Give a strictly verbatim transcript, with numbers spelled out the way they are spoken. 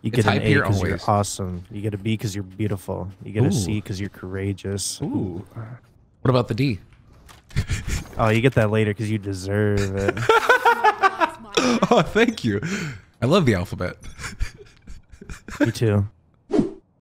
You It's get an hype A here because you're always. awesome. You get a B because you're beautiful. You get Ooh. a C because you're courageous. Ooh. What about the D? Oh, you get that later because you deserve it. Oh, thank you. I love the alphabet. Me too.